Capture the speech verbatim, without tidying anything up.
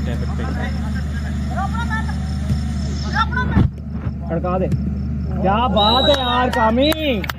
हैं फिर पे खड़का दे। क्या बात है यार कामी।